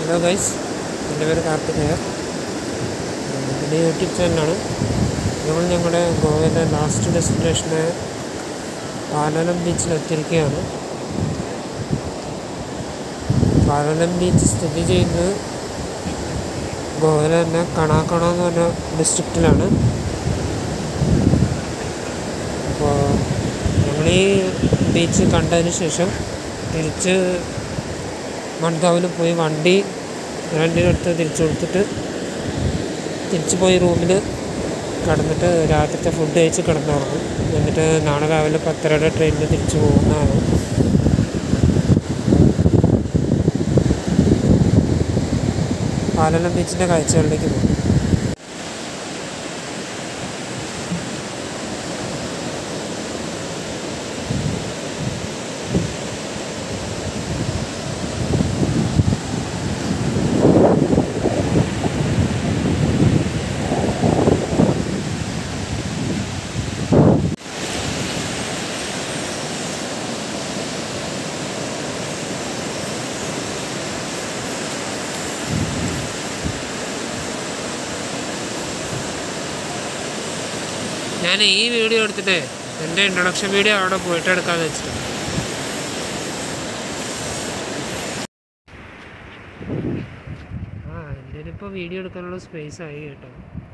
Hello guys, എൻ്റെ പേര് കാർത്തികേയ. എൻ്റെ യൂട്യൂബ് ചാനലാണ്. ഞങ്ങളുടെ ഗോവയിലെ ലാസ്റ്റ് ഡെസ്റ്റിനേഷനായ പാലോലം ബീച്ചിലെത്തിയിരിക്കുകയാണ്. പാലോലം ബീച്ച് സ്ഥിതി ചെയ്യുന്നത് ഗോവയിലെ തന്നെ കണാക്കണ എന്ന് പറഞ്ഞ ഡിസ്ട്രിക്റ്റിലാണ്. അപ്പോൾ ഞങ്ങൾ ഈ ബീച്ച് കണ്ടതിന് ശേഷം തിരിച്ച് മൺതാവിൽ പോയി വണ്ടി എടുത്ത് തിരിച്ചു കൊടുത്തിട്ട് തിരിച്ച് പോയി റൂമിൽ കിടന്നിട്ട് രാത്രിത്തെ ഫുഡ് കഴിച്ച് കിടന്നുറങ്ങും. എന്നിട്ട് നാളെ രാവിലെ 10:30 ട്രെയിനിൽ തിരിച്ചു പോകുന്നതാണ്. പാലോലം ബീച്ചിൻ്റെ കാഴ്ചകളിലേക്ക് പോകും. ഞാൻ ഈ വീഡിയോ എടുത്തിട്ട് എൻ്റെ ഇൻട്രൊഡക്ഷൻ വീഡിയോ അവിടെ പോയിട്ട് എടുക്കാമെന്ന് വെച്ചിട്ടുണ്ട്. എൻ്റെ ഇപ്പോൾ വീഡിയോ എടുക്കാനുള്ള സ്പേസ് ആയി കേട്ടോ.